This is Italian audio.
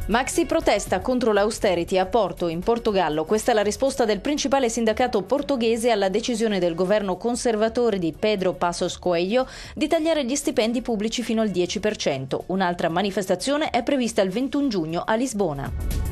Maxi protesta contro l'austerity a Porto, in Portogallo. Questa è la risposta del principale sindacato portoghese alla decisione del governo conservatore di Pedro Passos Coelho di tagliare gli stipendi pubblici fino al 10%. Un'altra manifestazione è prevista il 21 giugno a Lisbona.